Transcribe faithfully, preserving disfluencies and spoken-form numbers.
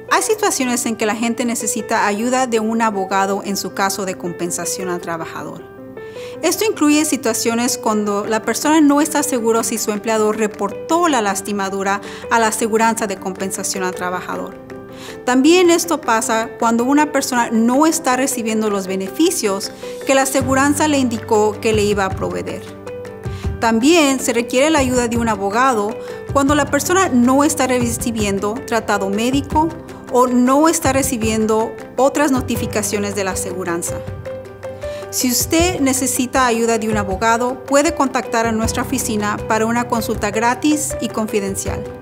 Hay situaciones en que la gente necesita ayuda de un abogado en su caso de compensación al trabajador. Esto incluye situaciones cuando la persona no está segura si su empleador reportó la lastimadura a la aseguranza de compensación al trabajador. También esto pasa cuando una persona no está recibiendo los beneficios que la aseguranza le indicó que le iba a proveer. También se requiere la ayuda de un abogado cuando la persona no está recibiendo tratado médico o no está recibiendo otras notificaciones de la aseguranza. Si usted necesita ayuda de un abogado, puede contactar a nuestra oficina para una consulta gratis y confidencial.